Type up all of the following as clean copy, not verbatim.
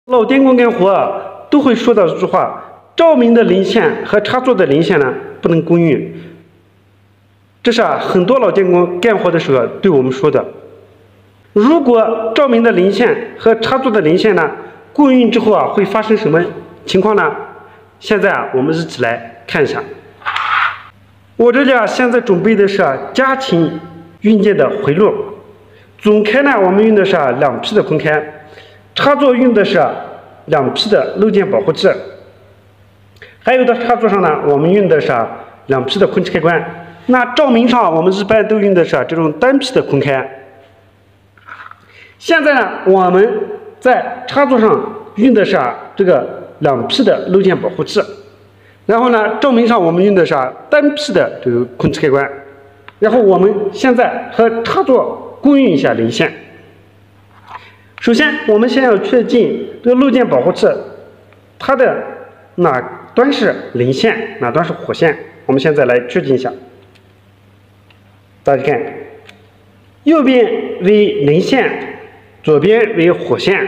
老电工干活都会说到这句话：照明的零线和插座的零线呢不能共用。这是很多老电工干活的时候对我们说的。如果照明的零线和插座的零线呢共用之后会发生什么情况呢？现在我们一起来看一下。我这里现在准备的是家禽运件的回路。总开呢，我们用的是两批的空开，插座用的是两批的漏电保护器，还有的插座上呢，我们用的是两批的空气开关。那照明上，我们一般都用的是这种单批的空开。现在呢，我们在插座上用的是这个两批的漏电保护器，然后呢，照明上我们用的是单批的这个空气开关。然后我们现在和插座共用一下零线。首先，我们先要确定这个漏电保护器它的哪端是零线，哪端是火线。我们现在来确定一下。大家看，右边为零线，左边为火线。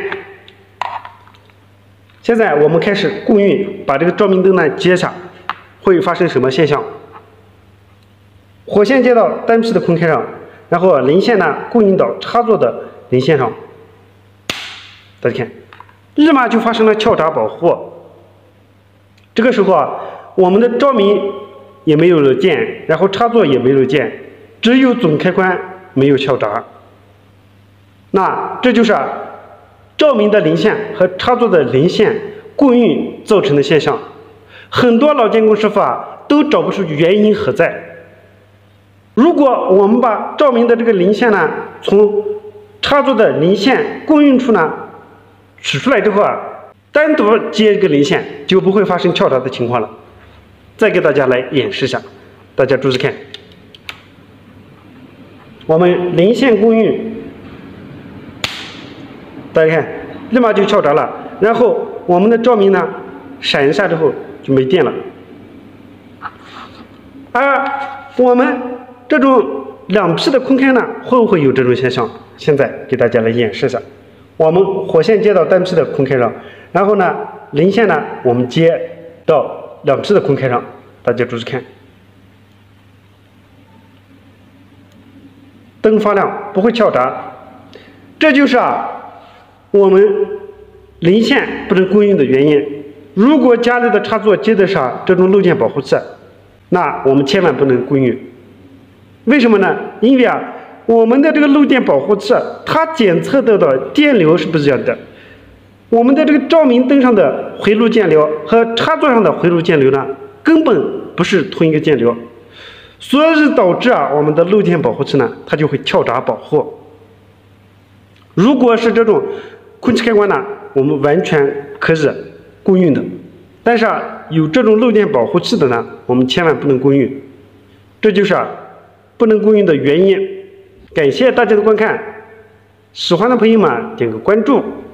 现在我们开始共用，把这个照明灯呢接上，会发生什么现象？火线接到单批的空开上，然后零线呢共用到插座的零线上。大家看，立马就发生了跳闸保护。这个时候我们的照明也没有了电，然后插座也没有电，只有总开关没有跳闸。那这就是照明的零线和插座的零线共用造成的现象。很多老电工师傅都找不出原因何在。如果我们把照明的这个零线呢，从插座的零线共用处呢取出来之后单独接这个零线，就不会发生跳闸的情况了。再给大家来演示一下，大家注意看，我们零线共用，大家看，立马就跳闸了。然后我们的照明呢闪一下之后就没电了。而我们这种两批的空开呢，会不会有这种现象？现在给大家来演示一下。我们火线接到单批的空开上，然后呢，零线呢我们接到两批的空开上，大家注意看，灯发亮，不会跳闸。这就是我们零线不能共用的原因。如果家里的插座接的是这种漏电保护器，那我们千万不能共用。为什么呢？因为我们的这个漏电保护器，它检测到的电流是不一样的。我们的这个照明灯上的回路电流和插座上的回路电流呢，根本不是同一个电流，所以导致我们的漏电保护器呢，它就会跳闸保护。如果是这种空气开关呢，我们完全可以共用的，但是有这种漏电保护器的呢，我们千万不能共用。这就是不能共用的原因。感谢大家的观看，喜欢的朋友们点个关注。